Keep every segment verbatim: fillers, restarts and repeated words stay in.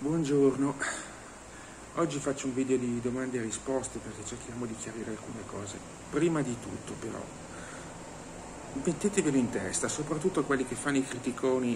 Buongiorno, oggi faccio un video di domande e risposte perché cerchiamo di chiarire alcune cose. Prima di tutto però, mettetevelo in testa, soprattutto quelli che fanno i criticoni.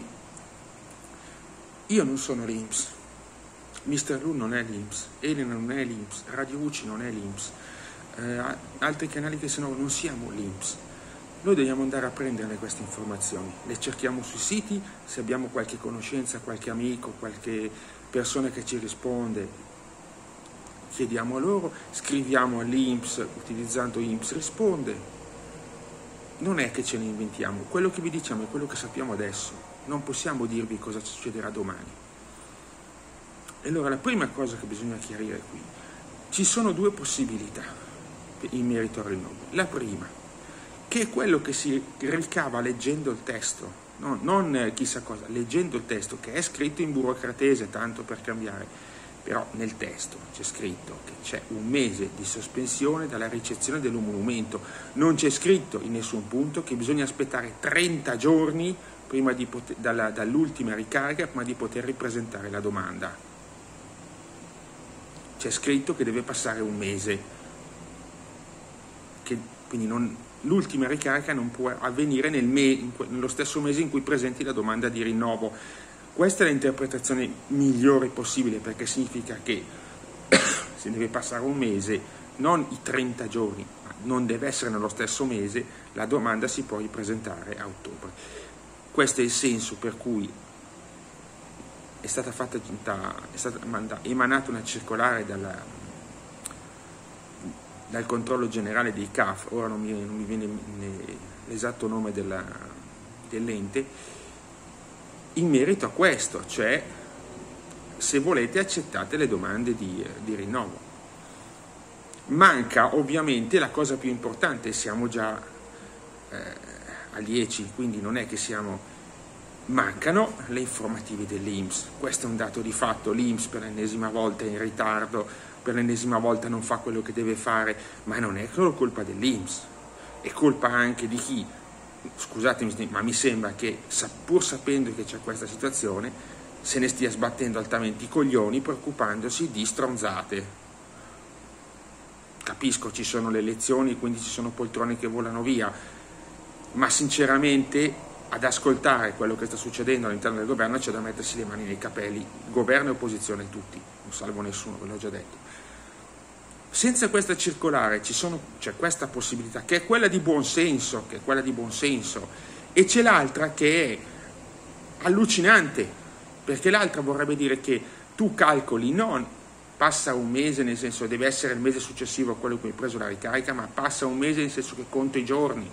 Io non sono l'I N P S, mister Lu non è l'I N P S, Elena non è l'I N P S, Radio U C I non è l'I N P S, eh, altri canali che se no non siamo l'I N P S. Noi dobbiamo andare a prendere queste informazioni, le cerchiamo sui siti, se abbiamo qualche conoscenza, qualche amico, qualche persona che ci risponde, chiediamo a loro, scriviamo all'I N P S utilizzando I N P S risponde. Non è che ce ne inventiamo, quello che vi diciamo è quello che sappiamo adesso, non possiamo dirvi cosa succederà domani. E allora la prima cosa che bisogna chiarire qui, ci sono due possibilità in merito al rinnovo. La prima, che è quello che si ricava leggendo il testo, no, non chissà cosa, leggendo il testo che è scritto in burocratese, tanto per cambiare, però nel testo c'è scritto che c'è un mese di sospensione dalla ricezione dell'emolumento, non c'è scritto in nessun punto che bisogna aspettare trenta giorni prima di poter, dalla, dall'ultima ricarica prima di poter ripresentare la domanda. C'è scritto che deve passare un mese, che, quindi non... l'ultima ricarica non può avvenire nel me, nello stesso mese in cui presenti la domanda di rinnovo. Questa è l'interpretazione migliore possibile, perché significa che se deve passare un mese, non i trenta giorni, ma non deve essere nello stesso mese, la domanda si può ripresentare a ottobre. Questo è il senso per cui è stata fatta è stata emanata una circolare dalla dal controllo generale dei C A F, ora non mi, non mi viene l'esatto nome della, dell'ente, in merito a questo, cioè se volete accettate le domande di, di rinnovo. Manca ovviamente la cosa più importante, siamo già eh, a dieci, quindi non è che siamo... mancano le informative dell'I N P S, questo è un dato di fatto, l'I N P S per l'ennesima volta è in ritardo, per l'ennesima volta non fa quello che deve fare, ma non è solo colpa dell'I N P S, è colpa anche di chi, scusatemi, ma mi sembra che pur sapendo che c'è questa situazione se ne stia sbattendo altamente i coglioni preoccupandosi di stronzate. Capisco, ci sono le elezioni, quindi ci sono poltrone che volano via, ma sinceramente ad ascoltare quello che sta succedendo all'interno del governo c'è da mettersi le mani nei capelli, governo e opposizione tutti, non salvo nessuno, ve l'ho già detto. Senza questa circolare ci sono, c'è questa possibilità che è quella di buon senso, che è quella di buon senso, e c'è l'altra che è allucinante, perché l'altra vorrebbe dire che tu calcoli non passa un mese, nel senso deve essere il mese successivo a quello in cui hai preso la ricarica, ma passa un mese nel senso che conto i giorni.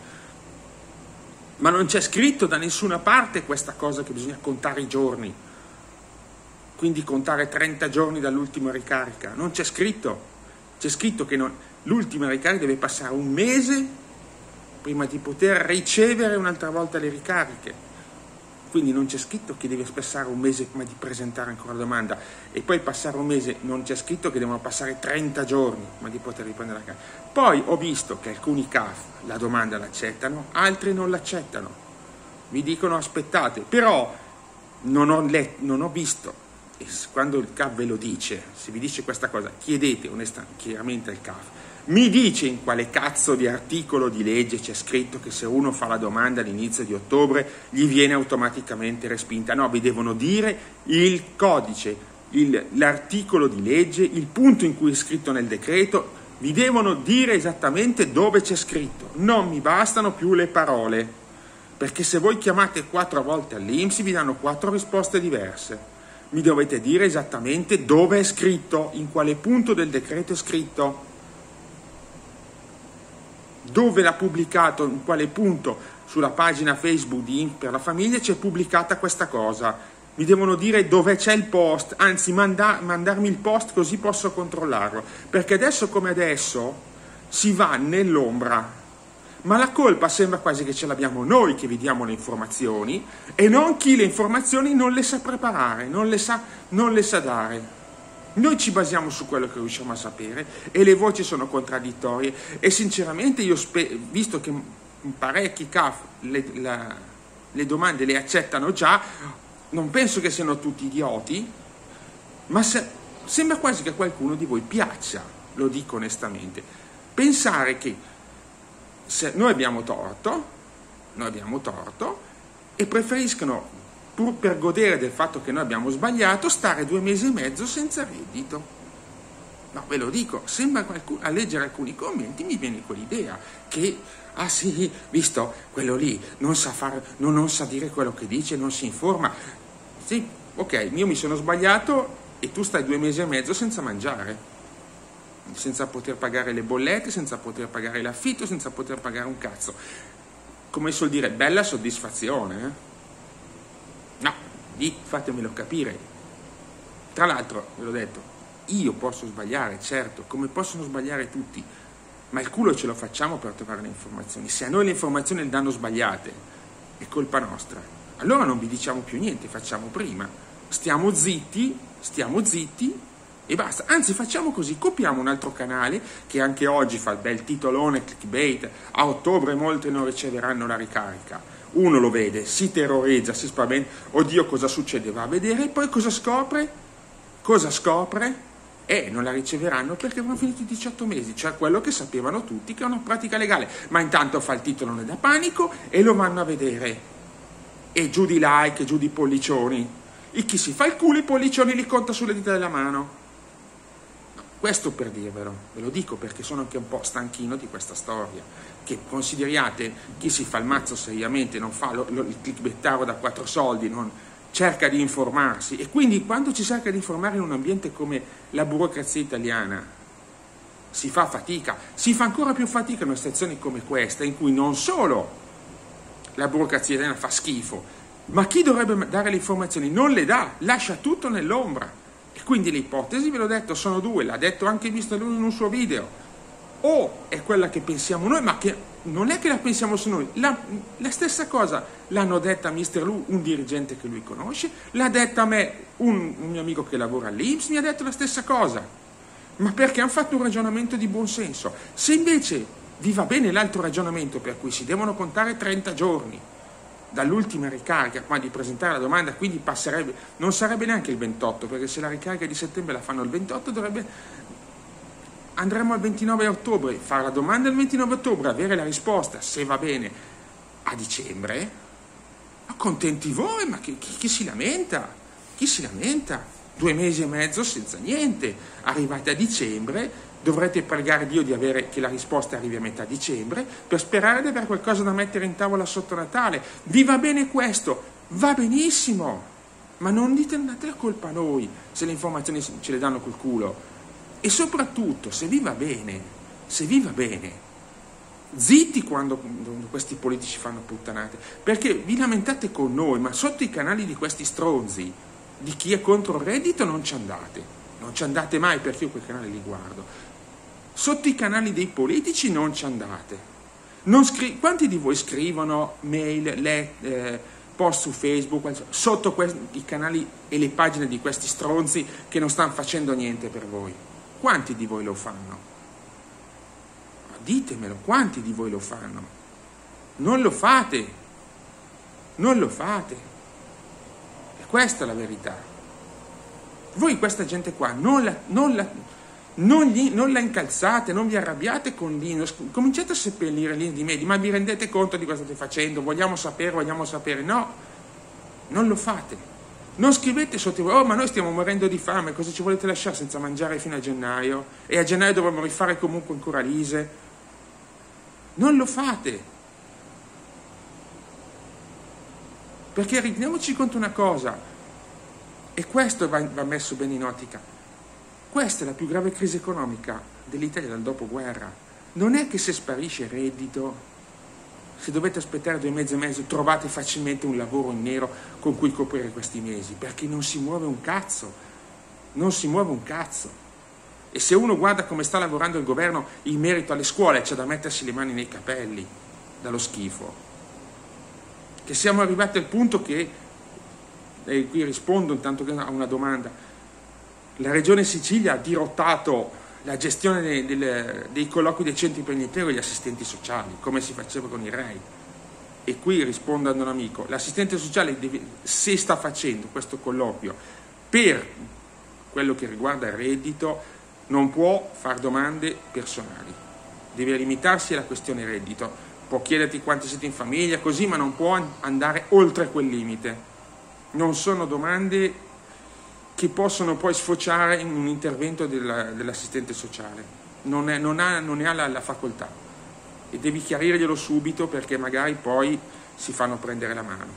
Ma non c'è scritto da nessuna parte questa cosa che bisogna contare i giorni, quindi contare trenta giorni dall'ultima ricarica, non c'è scritto. C'è scritto che l'ultima ricarica deve passare un mese prima di poter ricevere un'altra volta le ricariche, quindi non c'è scritto che deve passare un mese prima di presentare ancora la domanda, e poi passare un mese non c'è scritto che devono passare trenta giorni prima di poter riprendere la carica. Poi ho visto che alcuni C A F la domanda l'accettano, altri non l'accettano, mi dicono aspettate, però non ho, letto, non ho visto. E quando il C A F ve lo dice, se vi dice questa cosa, chiedete onestamente, chiaramente al C A F, mi dice in quale cazzo di articolo di legge c'è scritto che se uno fa la domanda all'inizio di ottobre gli viene automaticamente respinta? No, vi devono dire il codice, il, l'articolo di legge, il punto in cui è scritto nel decreto, vi devono dire esattamente dove c'è scritto, non mi bastano più le parole, perché se voi chiamate quattro volte all'I N P S vi danno quattro risposte diverse. Mi dovete dire esattamente dove è scritto, in quale punto del decreto è scritto, dove l'ha pubblicato, in quale punto sulla pagina Facebook di I N P S per la famiglia c'è pubblicata questa cosa. Mi devono dire dove c'è il post, anzi manda, mandarmi il post così posso controllarlo, perché adesso come adesso si va nell'ombra. Ma la colpa sembra quasi che ce l'abbiamo noi che vi diamo le informazioni e non chi le informazioni non le sa preparare, non le sa, non le sa dare. Noi ci basiamo su quello che riusciamo a sapere e le voci sono contraddittorie e sinceramente io, spe- visto che parecchi C A F le, la, le domande le accettano già, non penso che siano tutti idioti, Ma se, sembra quasi che a qualcuno di voi piaccia, lo dico onestamente, pensare che se noi abbiamo torto, noi abbiamo torto, e preferiscono, pur per godere del fatto che noi abbiamo sbagliato, stare due mesi e mezzo senza reddito. No, ve lo dico, sembra qualcuno, a leggere alcuni commenti mi viene quell'idea che, ah sì, visto, quello lì non sa, far, non, non sa dire quello che dice, non si informa. Sì, ok, io mi sono sbagliato e tu stai due mesi e mezzo senza mangiare, senza poter pagare le bollette, senza poter pagare l'affitto, senza poter pagare un cazzo. Come suol dire, bella soddisfazione, eh? No, di, fatemelo capire. Tra l'altro, ve l'ho detto, io posso sbagliare, certo, come possono sbagliare tutti, ma il culo ce lo facciamo per trovare le informazioni. Se a noi le informazioni le danno sbagliate, è colpa nostra. Allora non vi diciamo più niente, facciamo prima. Stiamo zitti, stiamo zitti e basta. Anzi, facciamo così, copiamo un altro canale che anche oggi fa il bel titolone clickbait, a ottobre molte non riceveranno la ricarica. Uno lo vede, si terrorizza, si spaventa, oddio cosa succede, va a vedere e poi cosa scopre? Cosa scopre? E non la riceveranno perché avranno finito i diciotto mesi, cioè quello che sapevano tutti che è una pratica legale, ma intanto fa il titolone da panico e lo vanno a vedere, e giù di like, giù di pollicioni, e chi si fa il culo i pollicioni li conta sulle dita della mano. Questo per dirvelo, ve lo dico perché sono anche un po' stanchino di questa storia, che consideriate chi si fa il mazzo seriamente, non fa lo, lo, il clickbettaro da quattro soldi, non cerca di informarsi, e quindi quando ci cerca di informare in un ambiente come la burocrazia italiana si fa fatica, si fa ancora più fatica in una situazione come questa in cui non solo la burocrazia italiana fa schifo, ma chi dovrebbe dare le informazioni non le dà, lascia tutto nell'ombra. E quindi le ipotesi, ve l'ho detto, sono due, l'ha detto anche visto lui in un suo video: o è quella che pensiamo noi, ma che non è che la pensiamo su noi, la, la stessa cosa l'hanno detta a mister Lu, un dirigente che lui conosce, l'ha detta a me un, un mio amico che lavora all'I N P S, mi ha detto la stessa cosa, ma perché hanno fatto un ragionamento di buon senso. Se invece vi va bene l'altro ragionamento per cui si devono contare trenta giorni dall'ultima ricarica qua di presentare la domanda, quindi passerebbe, non sarebbe neanche il ventotto, perché se la ricarica di settembre la fanno il ventotto dovrebbe... andremo al ventinove ottobre, fare la domanda il ventinove ottobre, avere la risposta, se va bene, a dicembre. Ma contenti voi, ma chi, chi, chi si lamenta? Chi si lamenta? Due mesi e mezzo senza niente. Arrivate a dicembre, dovrete pregare Dio di avere che la risposta arrivi a metà dicembre per sperare di avere qualcosa da mettere in tavola sotto Natale. Vi va bene questo? Va benissimo, ma non dite, date la colpa a noi se le informazioni ce le danno col culo. E soprattutto, se vi va bene, se vi va bene, zitti quando questi politici fanno puttanate, perché vi lamentate con noi, ma sotto i canali di questi stronzi, di chi è contro il reddito, non ci andate. Non ci andate mai, perché io quei canali li guardo. Sotto i canali dei politici non ci andate. Non scri- Quanti di voi scrivono mail, le, eh, post su Facebook, sotto que- i canali e le pagine di questi stronzi che non stanno facendo niente per voi? Quanti di voi lo fanno? Ditemelo, quanti di voi lo fanno? Non lo fate, non lo fate. E questa è la verità. Voi questa gente qua non la, non la, non gli, non la incalzate, non vi arrabbiate con Linus, cominciate a seppellire linee di medi, ma vi rendete conto di cosa state facendo? Vogliamo sapere, vogliamo sapere. No, non lo fate. Non scrivete sotto, oh ma noi stiamo morendo di fame, cosa ci volete lasciare senza mangiare fino a gennaio? E a gennaio dovremmo rifare comunque ancora l'I S E? Non lo fate. Perché rendiamoci conto una cosa, e questo va, va messo bene in ottica, questa è la più grave crisi economica dell'Italia dal dopoguerra. Non è che se sparisce il reddito, se dovete aspettare due mesi e mezzo, trovate facilmente un lavoro in nero con cui coprire questi mesi, perché non si muove un cazzo, non si muove un cazzo. E se uno guarda come sta lavorando il governo in merito alle scuole, c'è da mettersi le mani nei capelli dallo schifo. Che siamo arrivati al punto che, e qui rispondo intanto a una domanda, la Regione Sicilia ha dirottato la gestione dei, dei, dei colloqui dei centri penitenziari e gli assistenti sociali, come si faceva con i R E I. E qui rispondo ad un amico, l'assistente sociale deve, se sta facendo questo colloquio per quello che riguarda il reddito, non può fare domande personali, deve limitarsi alla questione reddito, può chiederti quanti siete in famiglia, così, ma non può andare oltre quel limite. Non sono domande che possono poi sfociare in un intervento della, dell'assistente sociale, non, è, non, ha, non ne ha la, la facoltà, e devi chiarirglielo subito, perché magari poi si fanno prendere la mano.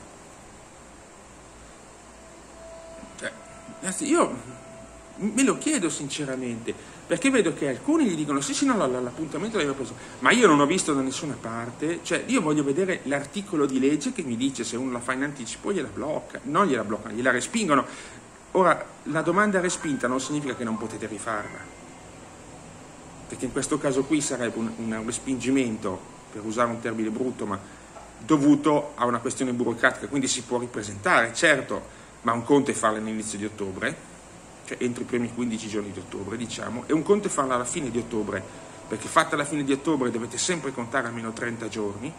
Cioè, io me lo chiedo sinceramente, perché vedo che alcuni gli dicono sì sì no, l'appuntamento l'avevo preso, ma io non ho visto da nessuna parte. Cioè, io voglio vedere l'articolo di legge che mi dice se uno la fa in anticipo gliela blocca, non gliela bloccano, gliela respingono. Ora, la domanda respinta non significa che non potete rifarla, perché in questo caso qui sarebbe un, un respingimento, per usare un termine brutto, ma dovuto a una questione burocratica, quindi si può ripresentare, certo, ma un conto è farla all'inizio di ottobre, cioè entro i primi quindici giorni di ottobre, diciamo, e un conto è farla alla fine di ottobre, perché fatta alla fine di ottobre dovete sempre contare almeno trenta giorni,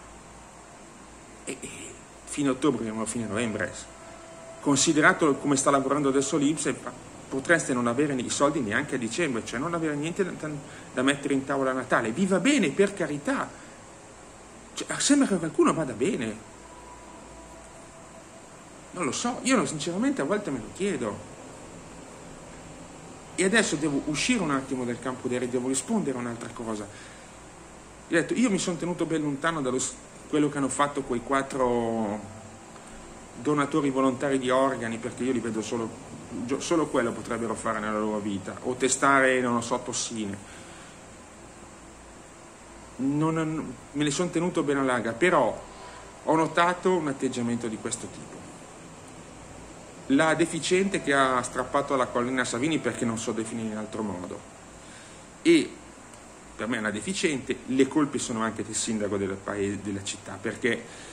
e, e fine ottobre abbiamo la fine novembre. Considerato come sta lavorando adesso l'I N P S, potreste non avere i soldi neanche a dicembre, cioè non avere niente da, da mettere in tavola a Natale. Vi va bene, per carità, cioè, sembra che qualcuno vada bene, non lo so, io sinceramente a volte me lo chiedo. E adesso devo uscire un attimo dal campo dei devo rispondere a un'altra cosa. Io, ho detto, io mi sono tenuto ben lontano da quello che hanno fatto quei quattro donatori volontari di organi, perché io li vedo solo, solo quello potrebbero fare nella loro vita, o testare, non lo so, tossine. Non, me ne sono tenuto ben a larga, però ho notato un atteggiamento di questo tipo. La deficiente che ha strappato alla collina Savini, perché non so definire in altro modo, e per me è una deficiente, le colpe sono anche del sindaco del paese, della città, perché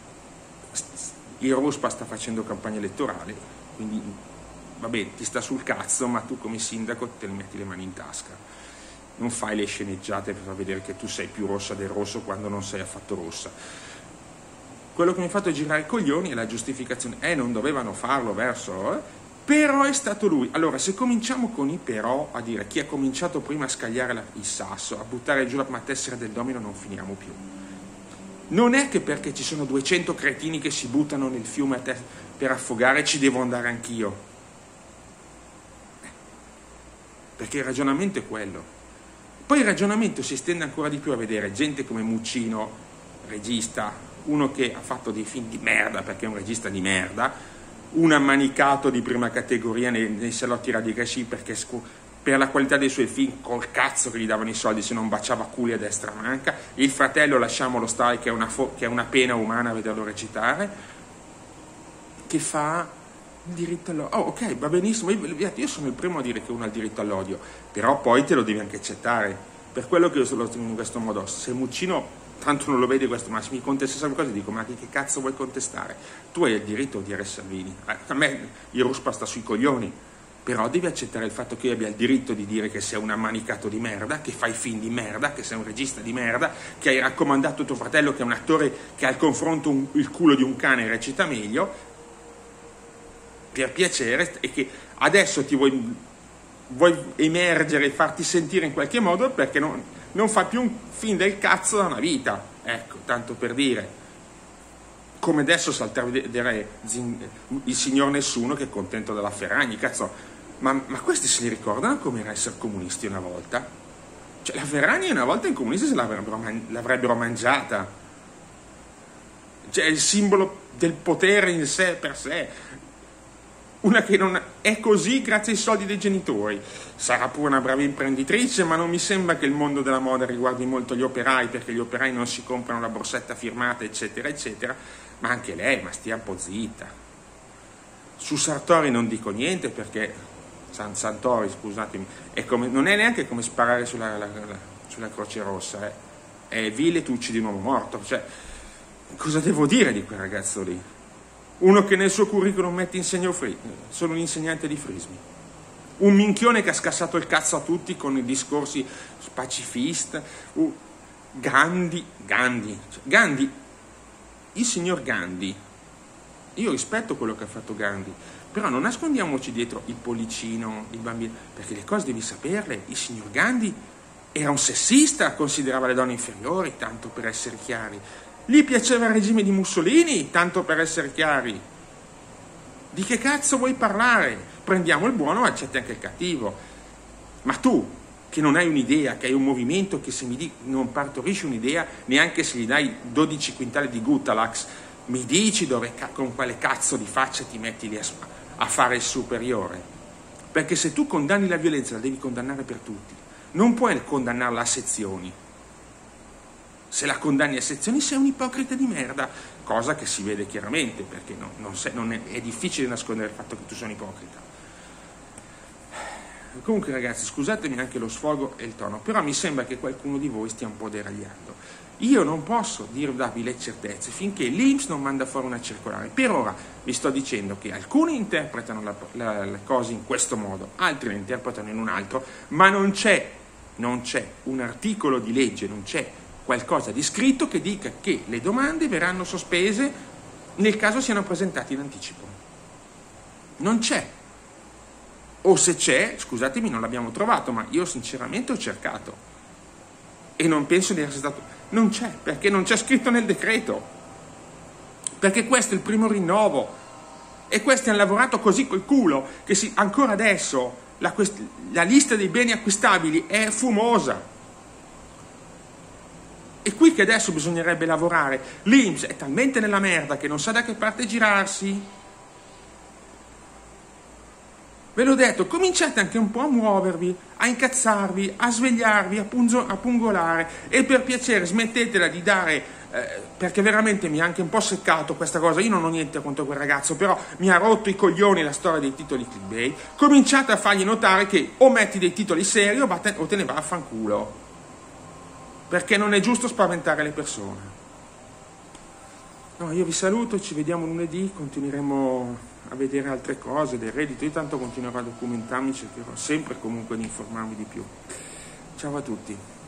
il Ruspa sta facendo campagna elettorale, quindi vabbè, ti sta sul cazzo, ma tu come sindaco te ne metti le mani in tasca, non fai le sceneggiate per far vedere che tu sei più rossa del rosso quando non sei affatto rossa. Quello che mi ha fatto girare i coglioni è la giustificazione, eh non dovevano farlo verso, eh? Però è stato lui. Allora, se cominciamo con i però, a dire chi ha cominciato prima a scagliare la, il sasso, a buttare giù la tessera del domino, non finiamo più. Non è che perché ci sono duecento cretini che si buttano nel fiume a te per affogare ci devo andare anch'io, perché il ragionamento è quello. Poi il ragionamento si estende ancora di più a vedere gente come Muccino, regista, uno che ha fatto dei film di merda perché è un regista di merda, un ammanicato di prima categoria nei, nei salotti radicaci perché per la qualità dei suoi film col cazzo che gli davano i soldi se non baciava culi a destra manca, il fratello lasciamolo stare che è una, che è una pena umana a vederlo recitare, che fa il diritto all'odio. Oh, ok, va benissimo, io sono il primo a dire che uno ha il diritto all'odio, però poi te lo devi anche accettare, per quello che io lo tengo in questo modo. Se Muccino tanto non lo vedi questo, ma se mi contesta sempre cose dico, ma che, che cazzo vuoi contestare? Tu hai il diritto di dire Salvini, a me il Ruspa sta sui coglioni, però devi accettare il fatto che io abbia il diritto di dire che sei un ammanicato di merda, che fai film di merda, che sei un regista di merda, che hai raccomandato tuo fratello che è un attore che al confronto un, il culo di un cane recita meglio, per piacere, e che adesso ti vuoi, vuoi emergere e farti sentire in qualche modo perché non, non fa più un film del cazzo da una vita, ecco, tanto per dire. Come adesso saltare a vedere il signor Nessuno che è contento della Ferragni, cazzo. Ma, ma questi se li ricordano come era essere comunisti una volta? Cioè la Ferragni una volta i comunisti se l'avrebbero, man- l'avrebbero mangiata. Cioè il simbolo del potere in sé per sé. Una che non è così grazie ai soldi dei genitori. Sarà pure una brava imprenditrice, ma non mi sembra che il mondo della moda riguardi molto gli operai, perché gli operai non si comprano la borsetta firmata, eccetera, eccetera. Ma anche lei, ma stia un po' zitta. Su Sartori non dico niente perché San Santori, scusatemi, è come, non è neanche come sparare sulla, la, la, sulla Croce Rossa, eh. È vile, tu uccidi un uomo morto. Cioè, cosa devo dire di quel ragazzo lì? Uno che nel suo curriculum mette insegno free, sono un insegnante di frisbee. Un minchione che ha scassato il cazzo a tutti con i discorsi pacifista. Uh, Gandhi, Gandhi, cioè, Gandhi, il signor Gandhi, io rispetto quello che ha fatto Gandhi, Però non nascondiamoci dietro il pollicino, il bambino, perché le cose devi saperle. Il signor Gandhi era un sessista, considerava le donne inferiori, tanto per essere chiari. Gli piaceva il regime di Mussolini, tanto per essere chiari. Di che cazzo vuoi parlare? Prendiamo il buono, accetti anche il cattivo. Ma tu, che non hai un'idea, che hai un movimento che se mi dici non partorisci un'idea, neanche se gli dai dodici quintali di Gutalax, mi dici dove, con quale cazzo di faccia ti metti lì a, a fare il superiore? Perché se tu condanni la violenza la devi condannare per tutti, non puoi condannarla a sezioni. Se la condanni a sezioni sei un ipocrita di merda, cosa che si vede chiaramente, perché no, non sei, non è, è difficile nascondere il fatto che tu sei un ipocrita. Comunque ragazzi, scusatemi anche lo sfogo e il tono, però mi sembra che qualcuno di voi stia un po' deragliando. Io non posso darvi le certezze finché l'I N P S non manda fuori una circolare. Per ora vi sto dicendo che alcuni interpretano la, la, le cose in questo modo, altri le interpretano in un altro, ma non c'è, non c'è un articolo di legge, non c'è qualcosa di scritto che dica che le domande verranno sospese nel caso siano presentate in anticipo. Non c'è. O se c'è, scusatemi, non l'abbiamo trovato, ma io sinceramente ho cercato e non penso di essere stato... Non c'è, perché non c'è scritto nel decreto, perché questo è il primo rinnovo e questi hanno lavorato così col culo che si, ancora adesso la, la lista dei beni acquistabili è fumosa. E qui che adesso bisognerebbe lavorare. L'I N P S è talmente nella merda che non sa da che parte girarsi. Ve l'ho detto, cominciate anche un po' a muovervi, a incazzarvi, a svegliarvi, a, punzo, a pungolare, e per piacere smettetela di dare, eh, perché veramente mi ha anche un po' seccato questa cosa. Io non ho niente contro quel ragazzo, però mi ha rotto i coglioni la storia dei titoli clickbait. Cominciate a fargli notare che o metti dei titoli seri o, te, o te ne va a fanculo, perché non è giusto spaventare le persone. No, io vi saluto, ci vediamo lunedì, continueremo a vedere altre cose del reddito. Io tanto continuerò a documentarmi, cercherò sempre comunque di informarmi di più. Ciao a tutti.